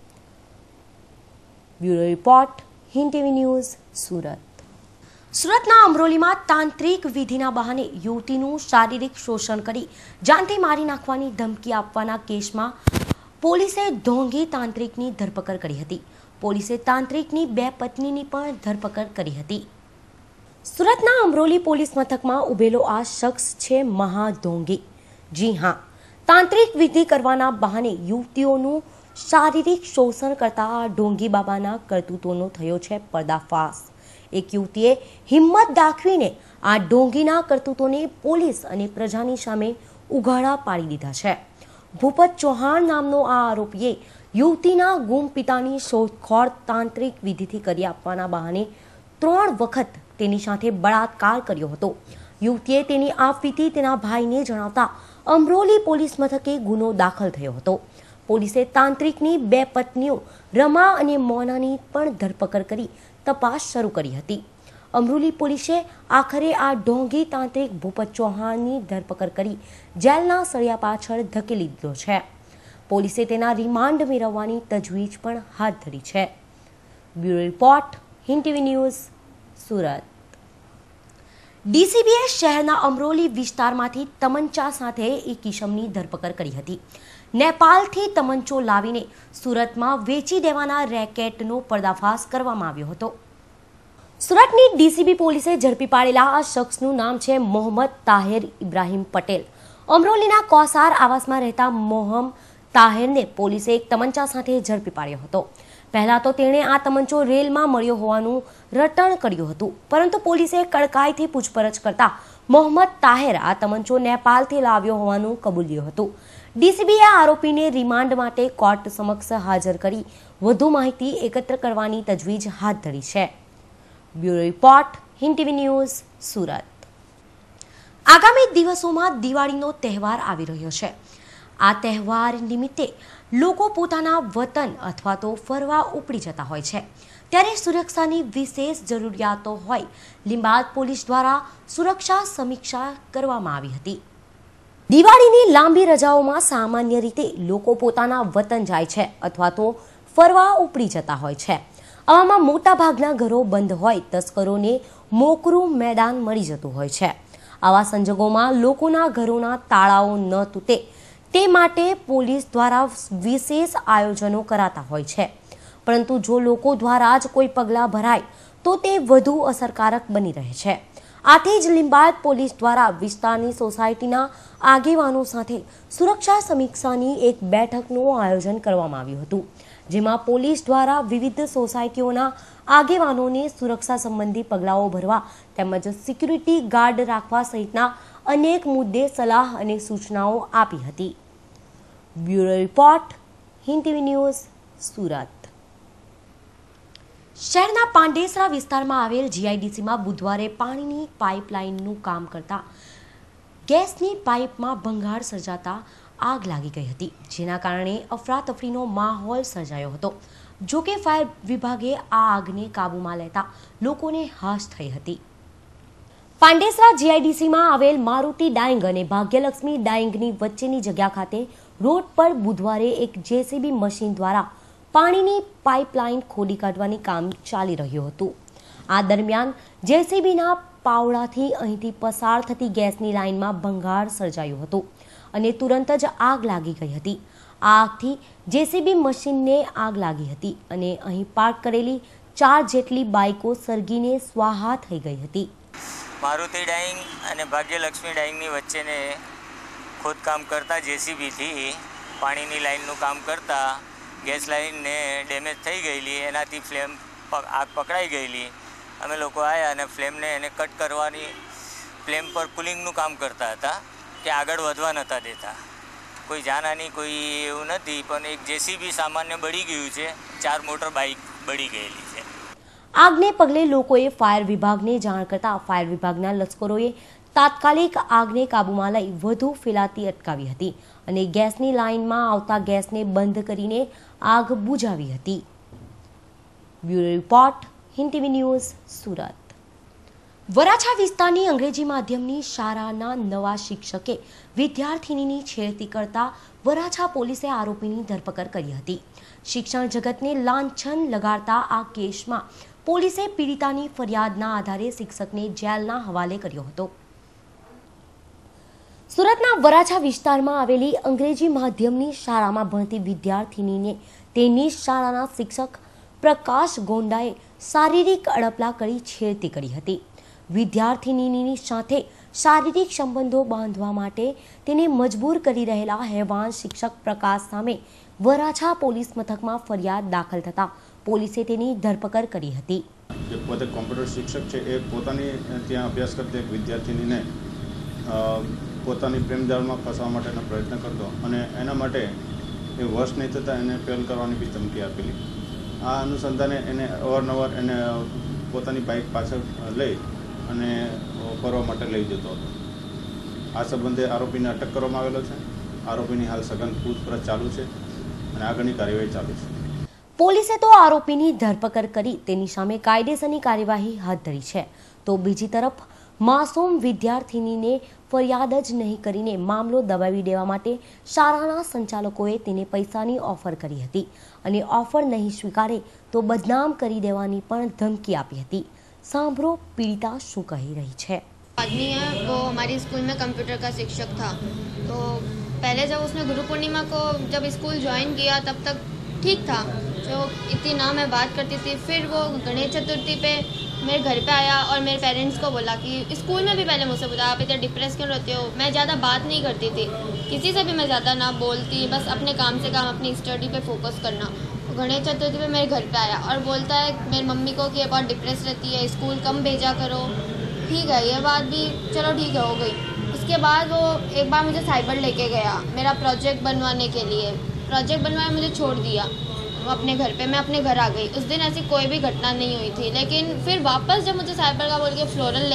Bureau report, Hind TV news, Surat. સુરતના અમરોલીમાં તાંત્રિક વિધિના બહાને યુવતીનું શારીરિક શોષણ કરી જાનથી મારી નાખવાની ધમકી આપવાના કેસમાં પોલીસે ઢોંગી તાંત્રિકની ધરપકડ કરી હતી. પોલીસે તાંત્રિકની 2 પત્નીની પણ ધરપકડ કરી હતી. સુરતના અમરોલી પોલીસ મથકમાં ઉભેલો આ શખ્સ છે મહાઢોંગી. જી હા, તાંત્રિક વિધિ કરવાના બહાને યુવતીઓનું શારીરિક શોષણ કરતા આ ઢોંગી બાબાના કરતૂતોનો થયો છે પર્દાફાશ. એક યુવતીએ હિંમત દાખવીને આ ઢોંગીના કરતૂતોને પોલીસ અને પ્રજાની સામે ઉઘાડા પાડી દીધા છે. ભૂપત ચૌહાણ નામનો આ આરોપીએ યુવતીના ગુમ પિતાની શોધખોળ તાંત્રિક વિધિથી કરી આપવાના બહાને 3 વખત તેની સાથે બળાત્કાર કર્યો હતો. યુવતીએ તેની આપવીતી તેના ભાઈને જણાવતા અમરોલી પોલીસ મથકે ગુનો દાખલ થયો હતો. પોલીસે તાંત્રિકની 2 પત્નીઓ રમા અને મોનાની પણ ધરપકડ કરી તપાસ શરૂ કરી હતી. અમરોલી પોલીસે આખરે આ ઢોંગી તાંત્રિક ભૂપત ચૌહાણની ધરપકડ કરી જેલના સળિયા પાછળ ધકેલી દીધો છે. પોલીસે તેના રિમાન્ડ મેળવવાની તજવીજ પણ હાથ ધરી છે. Bureau report, Hind TV news Surat. ડીસીબીએ શહેરના અમરોલી વિસ્તારમાંથી તમંચા સાથે એક ઈસમની ધરપકડ કરી હતી. નેપાળથી તમંચો લાવીને સુરતમાં વેચી દેવાના રેકેટનો પર્દાફાશ કરવામાં આવ્યો હતો. સુરતની ડીસીબી પોલીસે ઝડપી પાડેલા આ શખ્સનું નામ છે મોહમ્મદ તાહેર ઇબ્રાહીમ પટેલ. અમરોલીના કોસાર આવાસમાં રહેતા મોહમ્મદ તાહેરને પોલીસે એક તમંચા સાથે ઝડપી પાડ્યો હતો. પહેલા તો તેણે આ તમંચો રેલમાં મળ્યો હોવાનું રટણ કર્યું હતું, પરંતુ પોલીસે કડકાઈથી પૂછપરછ કરતા મોહમ્મદ તાહેર આ તમંચો નેપાળથી લાવ્યો હોવાનું કબૂલ્યું હતું. ડીસીબીએ આરોપીને રિમાન્ડ માટે કોર્ટ સમક્ષ હાજર કરી વધુ માહિતી એકત્ર કરવાની તજવીજ હાથ ધરી છે. Bureau report, Hind TV news, Surat. આગામી દિવસોમાં દિવાળીનો તહેવાર આવી રહ્યો છે. આ તહેવાર નિમિત્તે લોકો પોતાના વતન અથવા તો ફરવા ઉપડી જતા હોય છે. ત્યારે સુરક્ષાની વિશેષ જરૂરિયાતો હોય લીંબાદ પોલીસ દ્વારા સુરક્ષા સમીક્ષા કરવામાં આવી હતી. દિવાળીની લાંબી રજાઓમાં સામાન્ય રીતે લોકો પોતાના વતન જાય છે અથવા તો ફરવા ઉપડી જતા હોય છે. આવામાં મોટાભાગના ઘરો બંધ હોય તસ્કરોને મોકરું મેદાન મળી જતું હોય છે. આવા સંજોગોમાં લોકોના ઘરોના તાળાઓ ન તૂટે તે માટે પોલીસ દ્વારા વિશેષ આયોજનો કરાતા હોય છે. પરંતુ જો લોકો દ્વારા જ કોઈ પગલાં ભરાય તો તે વધુ અસરકારક બની રહે છે. આથી જ લીંબાયત પોલીસ દ્વારા વિસ્તારની સોસાયટીના આગેવાનો સાથે સુરક્ષા સમીક્ષાની એક બેઠકનું આયોજન કરવામાં આવ્યું હતું, જેમાં પોલીસ દ્વારા વિવિધ સોસાયટીઓના આગેવાનોને સુરક્ષા સંબંધી પગલાઓ ભરવા તેમજ સિક્યુરિટી ગાર્ડ રાખવા સહિતના અનેક મુદ્દે સલાહ અને સૂચનાઓ આપી હતી. Bureau report, Hind TV news, Surat. શહેરના પાંડેસરા વિસ્તારમાં આવેલ જીઆઈડીસીમાં બુધવારે પાણીની પાઇપલાઇનનું કામ કરતા ગેસની પાઇપમાં ભંગાણ સર્જાતા આગ લાગી ગઈ હતી, જેના કારણે અફરાતફરીનો માહોલ સર્જાયો હતો. જોકે ફાયર વિભાગે આ આગને કાબૂમાં લેતા લોકોને હાશ થઈ હતી. પાંડેસરા જીઆઈડીસીમાં આવેલ મારુતિ ડાઇંગ અને ભાગ્યલક્ષ્મી ડાઇંગની વચ્ચેની જગ્યા ખાતે રોડ પર બુધવારે એક જેસીબી મશીન દ્વારા પાણીની પાઇપલાઇન ખોદી કાઢવાની કામ ચાલી રહ્યું હતું. આ દરમિયાન જેસીબીના પાવડાથી અહીંથી પસાર થતી ગેસની લાઇનમાં ભંગાણ સર્જાયું હતું અને તુરંત જ આગ લાગી ગઈ હતી. આ આગથી જેસીબી મશીનને આગ લાગી હતી અને અહીં પાર્ક કરેલી 4 જેટલી બાઇકો સળગીને સ્વાહા થઈ ગઈ હતી. મારુતિ ડાઇંગ અને ભાગ્યલક્ષ્મી ડાઇંગની વચ્ચેને ખોદકામ કરતા જેસીબીથી પાણીની લાઇનનું કામ કરતા ગેસ લાઇનને ડેમેજ થઈ ગયેલી, એનાથી આગ પકડાઈ ગયેલી. અમે લોકો આવ્યા અને ફ્લેમને એને કટ કરવાની ફ્લેમ પર કુલિંગનું કામ કરતા હતા કે આગળ વધવા નહોતા દેતા. કોઈ જાનહાની કોઈ એવું નથી, પણ એક જેસીબી સામાન્ય બળી ગયું છે, 4 મોટર બાઇક બળી ગયેલી છે. આગને પગલે લોકોએ ફાયર વિભાગને જાણ કરતા ફાયર વિભાગના લશ્કરોએ તાત્કાલિક આગને કાબૂમાં લઈ વધુ ફેલાતી અટકાવી હતી અને ગેસની લાઇનમાં આવતા ગેસને બંધ કરીને આગ બુઝાવી હતી. Bureau report, Hind TV news, Surat. Varachha વિસ્તારની અંગ્રેજી માધ્યમની શાળાના નવા શિક્ષકે વિદ્યાર્થિનીની છેડતી કરતા વરાછા પોલીસે આરોપીની ધરપકડ કરી હતી. શિક્ષણ જગતને લાંછન લગાડતા આ કેસમાં પોલીસે પીડિતાની ફરિયાદના આધારે શિક્ષકને જેલના હવાલે કર્યો હતો. સુરતના વરાછા વિસ્તારમાં આવેલી અંગ્રેજી માધ્યમની શાળામાં ભણતી વિદ્યાર્થિનીને તેની શાળાના શિક્ષક પ્રકાશ ગોંડાએ શારીરિક અડપલા કરી છેડતી કરી હતી. વિદ્યાર્થિનીની સાથે શારીરિક સંબંધો બાંધવા માટે તેને મજબૂર કરી રહેલા હેવાન શિક્ષક પ્રકાશ સામે વરાછા પોલીસ મથકમાં ફરિયાદ દાખલ થતા પોલીસે તેની ધરપકડ કરી હતી. જે પોતે કોમ્પ્યુટર શિક્ષક છે એ પોતાની ત્યાં અભ્યાસ કરતી એક વિદ્યાર્થીનીને પોતાની પ્રેમજાળમાં ફસવા માટેનો પ્રયત્ન કરતો અને એના માટે એ વશ નહીં થતાં એને ફેલ કરવાની બી ધમકી આપેલી. આ અનુસંધાને એને અવારનવાર એને પોતાની બાઇક પાછળ લઈ અને ફરવા માટે લઈ જતો હતો. આ સંબંધે આરોપીને અટક કરવામાં આવેલો છે. આરોપીની હાલ સઘન પૂછપરછ ચાલુ છે અને આગળની કાર્યવાહી ચાલુ છે. પોલીસે તો આરોપીની ધરપકડ કરી તેની સામે કાયદેસરની કાર્યવાહી હાથ ધરી છે, તો બીજી તરફ માસૂમ વિદ્યાર્થિનીને ફરિયાદ જ નહીં કરીને મામલો દબાવી દેવા માટે શાળાના સંચાલકોએ તેને પૈસાની ઓફર કરી હતી અને ઓફર નહીં સ્વીકારે તો બદનામ કરી દેવાની પણ ધમકી આપી હતી। સાંભળો પીડિતા શું કહી રહી છે। आदमी है वो हमारी स्कूल में कंप्यूटर का शिक्षक था। तो पहले जब उसने गुरु पूर्णिमा को जब स्कूल ज्वाइन किया तब तक ठीक था, जो इतनी ना मैं बात करती थी। फिर वो गणेश चतुर्थी पे मेरे घर पे आया और मेरे पेरेंट्स को बोला कि स्कूल में भी पहले मुझसे पूछा आप इतना डिप्रेस क्यों रहते हो। मैं ज़्यादा बात नहीं करती थी, किसी से भी मैं ज़्यादा ना बोलती, बस अपने काम से काम अपनी स्टडी पे फोकस करना। गणेश चतुर्थी पे मेरे घर पे आया और बोलता है मेरी मम्मी को कि ये बहुत डिप्रेस रहती है, स्कूल कम भेजा करो। ठीक है, ये बात भी चलो ठीक है हो गई। उसके बाद वो एक बार मुझे साइबर लेके गया मेरा प्रोजेक्ट बनवाने के लिए। प्रोजेक्ट बनवाया, मुझे छोड़ दिया अपने घर पे, मैं अपने घर आ गई। उस दिन ऐसी कोई भी घटना नहीं हुई थी। लेकिन फिर वापस जब मुझे साइबर का बोल के फ्लोरल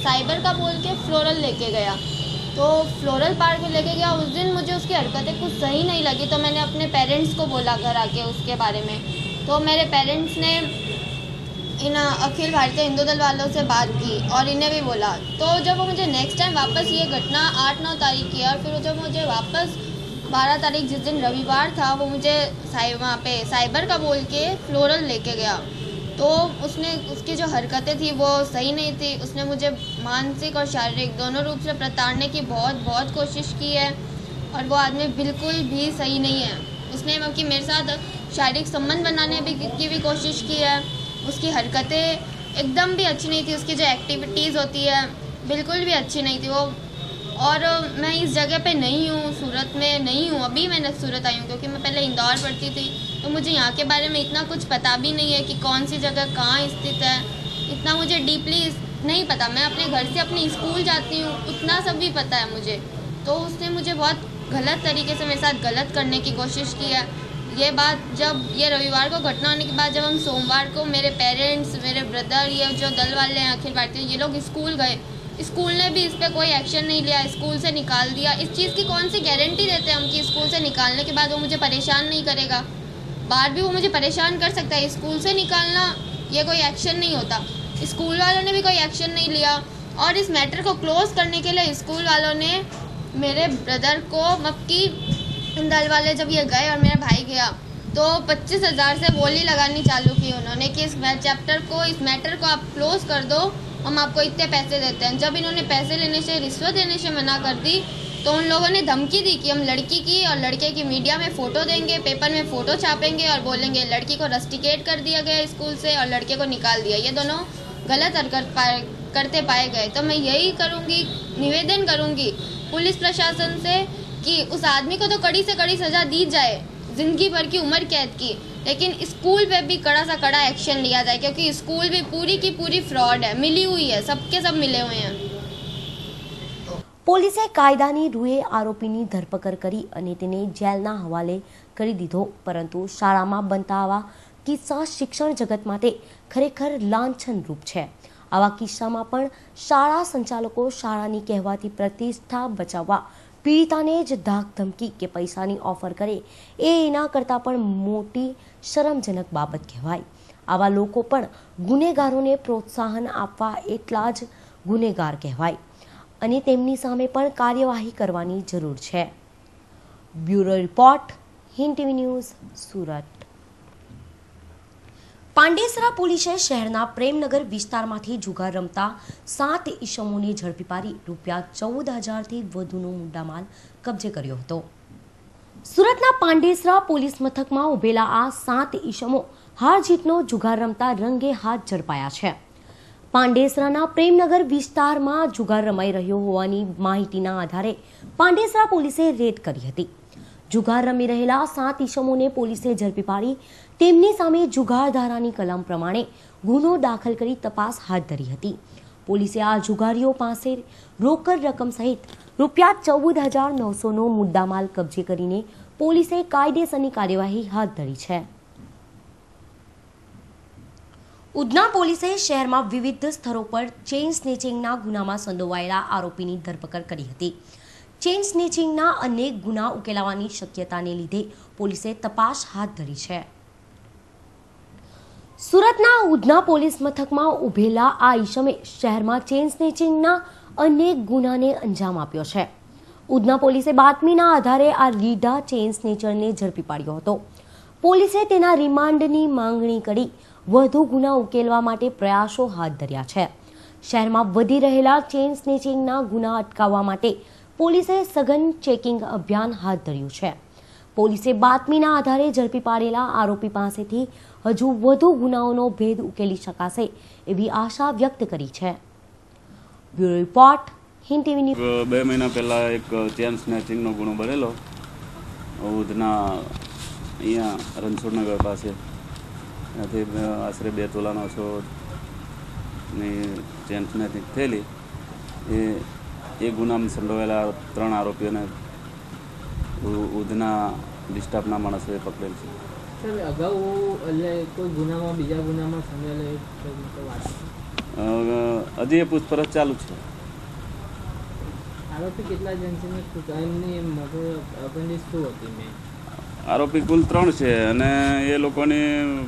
लेके गया तो फ्लोरल पार्क में लेके गया। उस दिन मुझे उसकी हरकतें कुछ सही नहीं लगी, तो मैंने अपने पेरेंट्स को बोला घर आके उसके बारे में। तो मेरे पेरेंट्स ने इन अखिल भारतीय हिंदू दल वालों से बात की और इन्हें भी बोला। तो जब वो मुझे नेक्स्ट टाइम वापस ये घटना 8-9 तारीख की, और फिर जब मुझे वापस 12 तारीख जिस दिन रविवार था वो मुझे वहाँ पे साइबर का बोल के फ्लोरल लेके गया। तो उसकी जो हरकतें थी वो सही नहीं थी। उसने मुझे मानसिक और शारीरिक दोनों रूप से प्रताड़ने की बहुत कोशिश की है और वो आदमी बिल्कुल भी सही नहीं है। उसने मेरे साथ शारीरिक संबंध बनाने की भी कोशिश की है। उसकी हरकतें एकदम भी अच्छी नहीं थी, उसकी जो एक्टिविटीज़ होती है बिल्कुल भी अच्छी नहीं थी वो। और मैं इस जगह पे नहीं हूँ, सूरत में नहीं हूँ, अभी मैंने सूरत आई हूँ क्योंकि मैं पहले इंदौर पढ़ती थी। तो मुझे यहाँ के बारे में इतना कुछ पता भी नहीं है कि कौन सी जगह कहाँ स्थित है, इतना मुझे डीपली नहीं पता। मैं अपने घर से अपने स्कूल जाती हूँ, उतना सब भी पता है मुझे। तो उसने मुझे बहुत गलत तरीके से मेरे साथ गलत करने की कोशिश की है। ये बात जब ये रविवार को घटना होने के बाद जब हम सोमवार को मेरे पेरेंट्स, मेरे ब्रदर, ये जो दल वाले हैं अखिल भारतीय, ये लोग स्कूल गए, स्कूल ने भी इस पर कोई एक्शन नहीं लिया, स्कूल से निकाल दिया। इस चीज़ की कौन सी गारंटी देते हैं हम कि स्कूल से निकालने के बाद वो मुझे परेशान नहीं करेगा। बाहर भी वो मुझे परेशान कर सकता है, स्कूल से निकालना ये कोई एक्शन नहीं होता। स्कूल वालों ने भी कोई एक्शन नहीं लिया और इस मैटर को क्लोज करने के लिए स्कूल वालों ने मेरे ब्रदर को दल वाले जब ये गए और मेरा भाई गया तो 25,000 से बोली लगानी चालू की उन्होंने कि इस मैटर को आप क्लोज कर दो, हम आपको इतने पैसे देते हैं। जब इन्होंने पैसे लेने से, रिश्वत देने से मना कर दी तो उन लोगों ने धमकी दी कि हम लड़की की और लड़के की मीडिया में फ़ोटो देंगे, पेपर में फ़ोटो छापेंगे और बोलेंगे लड़की को रस्टिकेट कर दिया गया स्कूल से और लड़के को निकाल दिया। ये दोनों गलत हरकत करते पाए गए। तो मैं यही करूँगी, निवेदन करूँगी पुलिस प्रशासन से कि उस आदमी को तो कड़ी से कड़ी सज़ा दी जाए, ज़िंदगी भर की उम्र कैद की, लेकिन स्कूल पे भी कड़ा सा कड़ा एक्शन लिया जाए क्योंकि स्कूल भी पूरी की पूरी फ्रॉड है, मिली हुई है, सबके सब मिले हुए हैं। પોલીસે કાયદાની રૂએ આરોપીની ધરપકડ કરી અને તેને જેલના હવાલે કરી દીધો, પરંતુ શાળામાં બનતા આવા કિસ્સા શિક્ષણ જગત માટે ખરેખર લાંછનરૂપ છે। આવા કિસ્સામાં પણ શાળા સંચાલકો શાળાની કહેવાતી પ્રતિષ્ઠા બચાવવા પીડિતાને જ ધાક ધમકી કે પૈસાની ઓફર કરે એ એના કરતાં પણ મોટી શરમજનક બાબત કહેવાય। આવા લોકો પણ ગુનેગારોને પ્રોત્સાહન આપવા એટલા જ ગુનેગાર કહેવાય અને તેમની સામે પણ કાર્યવાહી કરવાની જરૂર છે। Bureau report, Hind TV news, Surat. Pandesara પોલીસે શહેરના પ્રેમનગર વિસ્તારમાંથી જુગાર રમતા 7 ઈસમોને ઝડપી પાડી ₹14,000થી વધુનો મુદ્દામાલ કબજે કર્યો હતો। સુરતના પાંડેસરા પોલીસ મથકમાં ઉભેલા આ 7 ઈસમો હાર જીતનો જુગાર રમતા રંગે હાથ ઝડપાયા છે। પાંડેસરાના પ્રેમનગર વિસ્તારમાં જુગાર રમાઈ રહ્યો હોવાની માહિતીના આધારે પાંડેસરા પોલીસે રેડ કરી હતી। જુગાર રમી રહેલા 7 ઈસમોને પોલીસે ઝડપી પાડી તેમની સામે જુગાર ધારાની કલમ પ્રમાણે ગુનો દાખલ કરી તપાસ હાથ ધરી હતી। પોલીસે આ જુગારીઓ પાસે રોકડ રકમ સહિત ₹14,900નો મુદ્દામાલ કબજે કરીને પોલીસે કાયદેસરની કાર્યવાહી હાથ ધરી છે। ઉધના પોલીસે શહેરમાં વિવિધ સ્થળો પર ચેઇન સ્નેચિંગના ગુનામાં સંડોવાયેલા આરોપીની ધરપકડ કરી હતી। ચેઇન સ્નેચિંગના અનેક ગુના ઉકેલાવાની શક્યતાને લીધે પોલીસે તપાસ હાથ ધરી છે। સુરતના ઉધના પોલીસ મથકમાં ઉભેલા આ ઈસમે શહેરમાં ચેઇન સ્નેચિંગના અનેક ગુનાને અંજામ આપ્યો છે. ઉધના પોલીસે બાતમીના આધારે આ રીઢા ચેઇન સ્નેચરને ઝડપી પાડ્યો હતો. પોલીસે તેના રિમાન્ડની માંગણી કરી વધુ ગુના ઉકેલવા માટે પ્રયાસો હાથ ધર્યા છે. શહેરમાં વધી રહેલા ચેઇન સ્નેચિંગના ગુના અટકાવવા માટે પોલીસે સઘન ચેકિંગ અભિયાન હાથ ધર્યું છે. પોલીસે બાતમીના આધારે ઝડપી પાડેલા આરોપી પાસેથી હજુ વધુ ગુનાઓનો ભેદ ઉકેલી શકાશે એવી આશા વ્યક્ત કરી છે. Bureau report, Hind TV news. 2 મહિના પહેલાં એક ચેન સ્નેચિંગનો ગુનો બનેલો ઉધના અહીંયા રણછોડનગર પાસે. ત્યાંથી આશરે 2 તોલાનો છોડની ચેન સ્નેચિંગ થયેલી. એ ગુનામાં સંડોવાયેલા 3 આરોપીઓને ઉધના ડિસ્ટાફના માણસોએ પકડેલ છે. સર, અગાઉ કોઈ ગુનામાં બીજા ગુનામાં સંડોવાયેલા હજી એ પૂછપરછ ચાલુ છે. આરોપી કેટલા જણ છે? એમની અપેન્ડિક્સ શું હતી? મેં આરોપી કુલ 3 છે અને એ લોકોની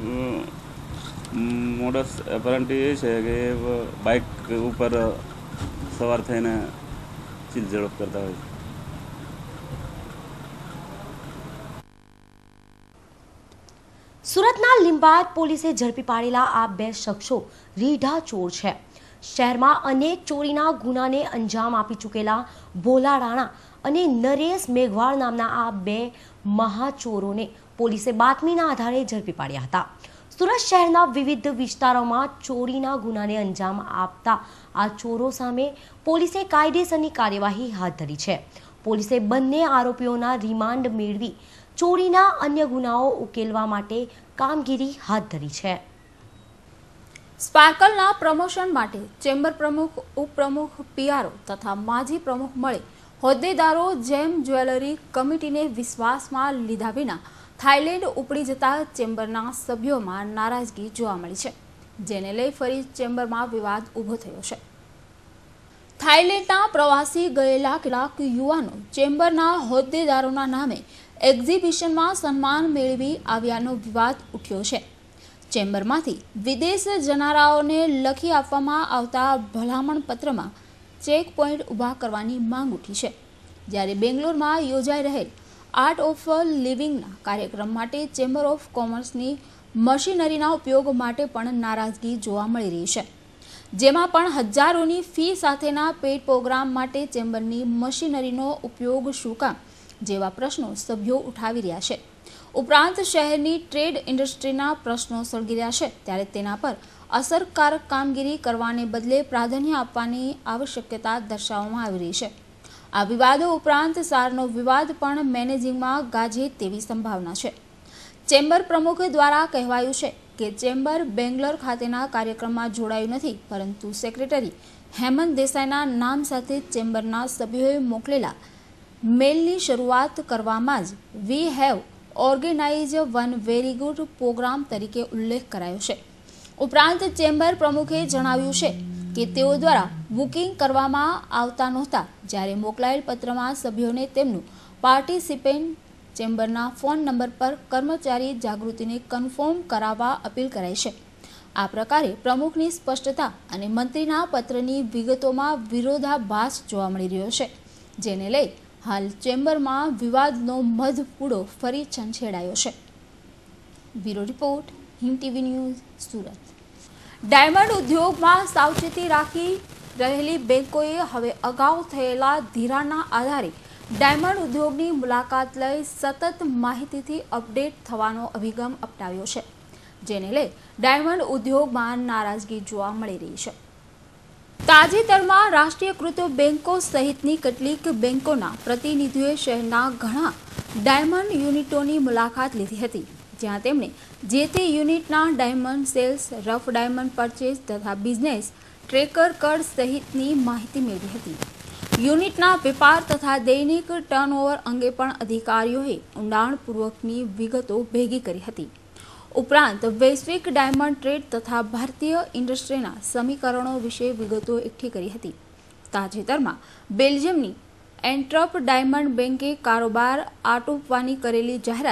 મોડસ એપરન્ટી એ છે કે બાઇક ઉપર સવાર થઈને ચીલ ઝડપ કરતા હોય છે. સુરતના લિંબાયત પોલીસે ઝડપી પાડેલા આ 2 શખ્સો રીઢા ચોર છે. શહેરમાં અનેક ચોરીના ગુનાને અંજામ આપી ચૂકેલા ભોલા રાણા અને નરેશ મેઘવાળ નામના આ 2 મહાચોરોને પોલીસે બાતમીના આધારે ઝડપી પાડ્યા હતા. સુરત શહેરના વિવિધ વિસ્તારોમાં ચોરીના ગુનાને અંજામ આપતા આ ચોરો સામે પોલીસે કાયદેસરની કાર્યવાહી હાથ ધરી છે. પોલીસે બંને આરોપીઓના રિમાન્ડ મેળવી ચોરીના અન્ય ગુનાઓ ઉકેલવા માટે કામગીરી હાથ ધરી છે. સ્પાર્કલના પ્રમોશન માટે ચેમ્બર પ્રમુખ, ઉપપ્રમુખ, પીઆરઓ તથા માજી પ્રમુખ મળે હોદ્દેદારો જેમ જ્વેલરી કમિટીને વિશ્વાસમાં લીધા વિના થાઇલેન્ડ ઉપડી જતા ચેમ્બરના સભ્યોમાં નારાજગી જોવા મળી છે, જેને લઈ ફરી ચેમ્બરમાં વિવાદ ઊભો થયો છે. થાઇલેન્ડના પ્રવાસી ગયેલા કેટલાક યુવાનો ચેમ્બરના હોદ્દેદારોના નામે એક્ઝિબિશનમાં સન્માન મેળવી આવ્યાનો વિવાદ ઉઠ્યો છે. ચેમ્બરમાંથી વિદેશ જનારાઓને લખી આપવામાં આવતા ભલામણ પત્રમાં ચેક પોઈન્ટ ઊભા કરવાની માંગ ઉઠી છે. જ્યારે બેંગ્લોરમાં યોજાઈ રહેલ આર્ટ ઓફ લિવિંગના કાર્યક્રમ માટે ચેમ્બર ઓફ કોમર્સની મશીનરીના ઉપયોગ માટે પણ નારાજગી જોવા મળી રહી છે. જેમાં પણ હજારોની ફી સાથેના પેઇડ પ્રોગ્રામ માટે ચેમ્બરની મશીનરીનો ઉપયોગ શું કામ જેવા પ્રશ્નો સભ્યો ઉઠાવી રહ્યા છે. ઉપરાંત શહેરની ટ્રેડ ઇન્ડસ્ટ્રીના પ્રશ્નો સળગી રહ્યા છે, ત્યારે તેના પર અસરકારક કામગીરી કરવાને બદલે પ્રાધાન્ય આપવાની આવશ્યકતા દર્શાવવામાં આવી રહી છે. આ વિવાદો ઉપરાંત સારનો વિવાદ પણ મેનેજિંગમાં ગાજે તેવી સંભાવના છે. ચેમ્બર પ્રમુખ દ્વારા કહેવાયું છે કે ચેમ્બર બેંગ્લોર ખાતેના કાર્યક્રમમાં જોડાયું નથી, પરંતુ સેક્રેટરી હેમંત દેસાઈના નામ સાથે ચેમ્બરના સભ્યોએ મોકલેલા મેલની શરૂઆત કરવામાં જ we have organise one very good programme તરીકે ઉલ્લેખ કરાયો છે. ઉપરાંત ચેમ્બર પ્રમુખે જણાવ્યું છે કે તેઓ દ્વારા બુકિંગ કરવામાં આવતા નહોતા, જ્યારે મોકલાયેલ પત્રમાં સભ્યોને તેમનું પાર્ટિસિપેન્ટ ચેમ્બરના ફોન નંબર પર કર્મચારી જાગૃતિને કન્ફર્મ કરાવવા અપીલ કરાઈ છે. આ પ્રકારે પ્રમુખની સ્પષ્ટતા અને મંત્રીના પત્રની વિગતોમાં વિરોધાભાસ જોવા મળી રહ્યો છે, જેને લઈ હાલ ચેમ્બરમાં વિવાદનો મધપૂડો ફરી છંછેડાયો છે. Bureau report, Hind TV news, Surat. Diamond ઉદ્યોગમાં સાવચેતી રાખી રહેલી બેંકોએ હવે અગાઉ થયેલા ધિરાણના આધારે ડાયમંડ ઉદ્યોગની મુલાકાત લઈ સતત માહિતીથી અપડેટ થવાનો અભિગમ અપનાવ્યો છે, જેને લઈ ડાયમંડ ઉદ્યોગમાં નારાજગી જોવા મળી રહી છે. તાજેતરમાં રાષ્ટ્રીયકૃત બેંકો સહિતની કેટલીક બેંકોના પ્રતિનિધિઓએ શહેરના ઘણા ડાયમંડ યુનિટોની મુલાકાત લીધી હતી, જ્યાં તેમણે જે તે યુનિટના diamond sales, rough diamond purchase તથા બિઝનેસ ટ્રેકર કડ સહિતની માહિતી મેળવી હતી. યુનિટના વેપાર તથા દૈનિક ટર્નઓવર અંગે પણ અધિકારીઓએ ઊંડાણપૂર્વકની વિગતો ભેગી કરી હતી. ઉપરાંત વૈશ્વિક ડાયમંડ ટ્રેડ તથા ભારતીય ઇન્ડસ્ટ્રીના સમીકરણો વિશે વિગતો એકઠી કરી હતી. તાજેતરમાં બેલ્જિયમની એન્ટ્રપ ડાયમંડ બેંકે કારોબાર આટોપવાની કરેલી જાહેરાત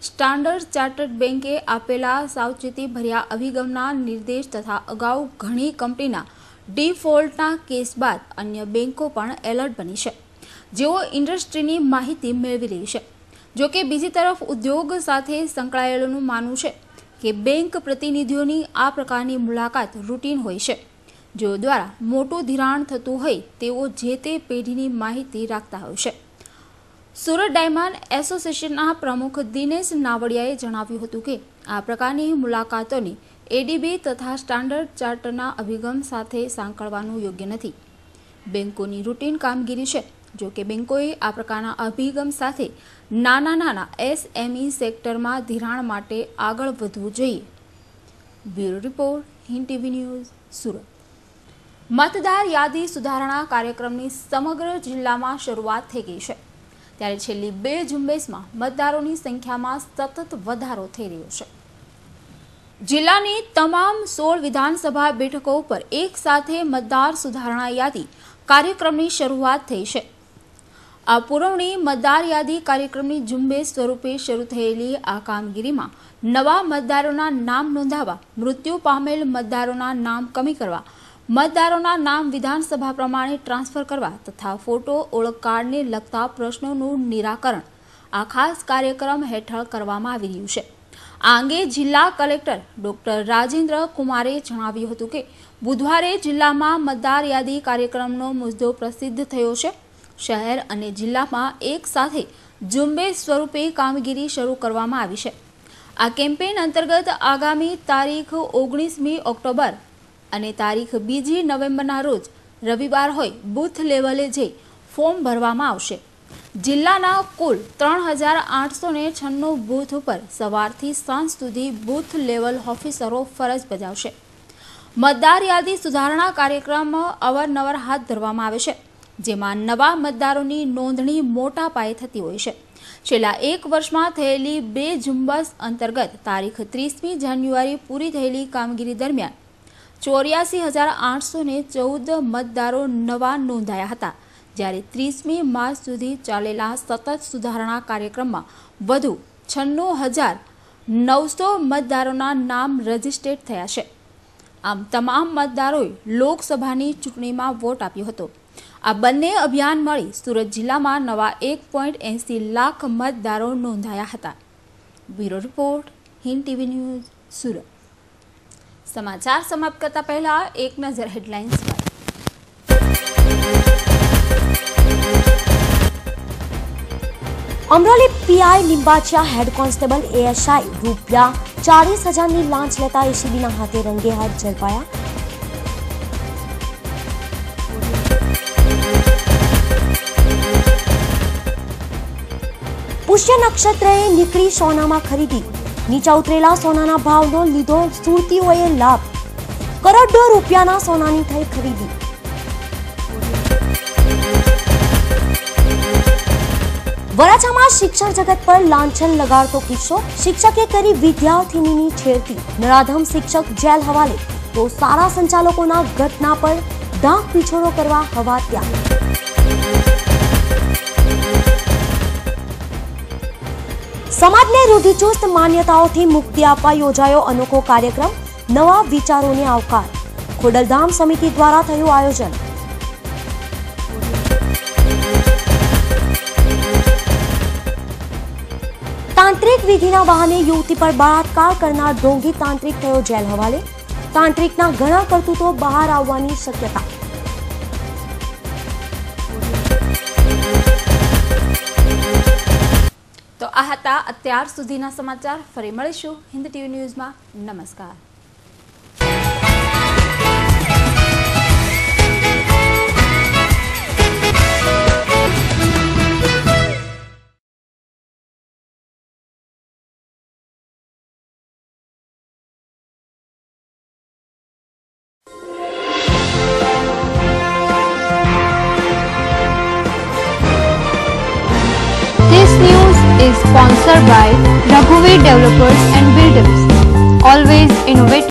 સ્ટાન્ડર્ડ ચાર્ટર્ડ બેંકે આપેલા સાવચેતી ભર્યા અભિગમના નિર્દેશ તથા અગાઉ ઘણી કંપનીના ડિફોલ્ટના કેસ બાદ અન્ય બેંકો પણ એલર્ટ બની છે, જેઓ ઇન્ડસ્ટ્રીની માહિતી મેળવી રહી છે. જોકે બીજી તરફ ઉદ્યોગ સાથે સંકળાયેલોનું માનવું છે કે બેંક પ્રતિનિધિઓની આ પ્રકારની મુલાકાત રૂટીન હોય છે, જેઓ દ્વારા મોટું ધિરાણ થતું હોય તેઓ જે તે પેઢીની માહિતી રાખતા હોય છે. સુરત ડાયમંડ એસોસિએશનના પ્રમુખ દિનેશ નાવડિયાએ જણાવ્યું હતું કે આ પ્રકારની મુલાકાતોની એડીબી તથા સ્ટાન્ડર્ડ ચાર્ટરના અભિગમ સાથે સાંકળવાનું યોગ્ય નથી. બેંકોની રૂટીન કામગીરી છે. જો કે બેંકોએ આ પ્રકારના અભિગમ સાથે નાના એસએમઈ સેક્ટરમાં ધિરાણ માટે આગળ વધવું જોઈએ. Bureau report, Hind TV news, Surat. મતદાર યાદી સુધારણા કાર્યક્રમની સમગ્ર જિલ્લામાં શરૂઆત થઈ ગઈ છે, ત્યારે છેલ્લી 2 ઝુંબેશમાં મતદારોની સંખ્યામાં સતત વધારો થઈ રહ્યો છે. જિલ્લાની તમામ 16 વિધાનસભા બેઠકો ઉપર એક સાથે મતદાર સુધારણા યાદી કાર્યક્રમની શરૂઆત થઈ છે. આ પુરવણી મતદાર યાદી કાર્યક્રમની ઝુંબેશ સ્વરૂપે શરૂ થયેલી આ કામગીરીમાં નવા મતદારોના નામ નોંધાવવા, મૃત્યુ પામેલ મતદારોના નામ કમી કરવા, મતદારોના નામ વિધાનસભા પ્રમાણે ટ્રાન્સફર કરવા તથા ફોટો ઓળખ કાર્ડને લગતા પ્રશ્નોનું નિરાકરણ આ ખાસ કાર્યક્રમ હેઠળ કરવામાં આવી રહ્યું છે. આ અંગે જિલ્લા કલેક્ટર ડોક્ટર રાજેન્દ્ર કુમારે જણાવ્યું હતું કે બુધવારે જિલ્લામાં મતદાર યાદી કાર્યક્રમનો મુદ્દો પ્રસિદ્ધ થયો છે. શહેર અને જિલ્લામાં એક સાથે ઝુંબેશ સ્વરૂપે કામગીરી શરૂ કરવામાં આવી છે. આ કેમ્પેઇન અંતર્ગત આગામી તારીખ 19મી ઓક્ટોબર અને તારીખ 2 નવેમ્બરના રોજ રવિવાર હોય બૂથ લેવલે જઈ ફોર્મ ભરવામાં આવશે. જિલ્લાના કુલ 3896 બૂથ ઉપર સવારથી સાંજ સુધી બૂથ લેવલ ઓફિસરો ફરજ બજાવશે. મતદાર યાદી સુધારણા કાર્યક્રમ અવારનવાર હાથ ધરવામાં આવે છે, જેમાં નવા મતદારોની નોંધણી મોટા પાયે થતી હોય છે. છેલ્લા 1 વર્ષમાં થયેલી 2 ઝુંબેશ અંતર્ગત તારીખ 30મી જાન્યુઆરી પૂરી થયેલી કામગીરી દરમિયાન 84,814 મતદારો નવા નોંધાયા હતા, જ્યારે 30મી માર્ચ સુધી ચાલેલા સતત સુધારણા કાર્યક્રમમાં વધુ 96,900 મતદારોના નામ રજીસ્ટ્રેડ થયા છે. આમ તમામ મતદારોએ લોકસભાની ચૂંટણીમાં વોટ આપ્યો હતો. આ બંને અભિયાન મળી સુરત જિલ્લામાં નવા 1.80 લાખ મતદારો નોંધાયા હતા. Bureau report, Hind TV news, Surat. સમાચાર સમાપ્ત કરતા પહેલા એક નજર હેડલાઇન્સ પર. Amroli PI Limbachiya head constable ASI રૂપિયા 40,000ની લાંચ લેતા એસીબીના હાથે રંગે હાથ ઝડપાયા. પુષ્ય નક્ષત્રએ નીકળી સોનામાં ખરીદી. નીચા ઉતરેલા સોનાના ભાવનો લીધો સુરતીઓએ લાભ. કરોડો રૂપિયાના સોનાની થઈ ખરીદી. વરાછામાં શિક્ષણ જગત પર લાંછન લગાડતો કિસ્સો. શિક્ષકે કરી વિદ્યાર્થીનીની છેડતી. નરાધમ શિક્ષક જેલ હવાલે તો શાળા સંચાલકોના ઘટના પર ઢાંક પીછોડો કરવા હવાત્યા. સમાજને રૂઢિચુસ્ત માન્યતાઓથી મુક્તિ આપવા યોજાયો અનોખો કાર્યક્રમ. નવા વિચારોને આવકાર. ખોડલધામ સમિતિ દ્વારા થયું આયોજન. તાંત્રિક વિધિના બહાને યુવતી પર બળાત્કાર કરનાર ઢોંગી તાંત્રિક થયો જેલ હવાલે. તાંત્રિકના ઘણા કરતૂતો બહાર આવવાની શક્યતા. તો આ હતા અત્યાર સુધીના સમાચાર. ફરી મળીશું હિન્દ ટીવી ન્યૂઝમાં. નમસ્કાર. Is sponsored by Raghuveer Developers and Builders. Always innovative.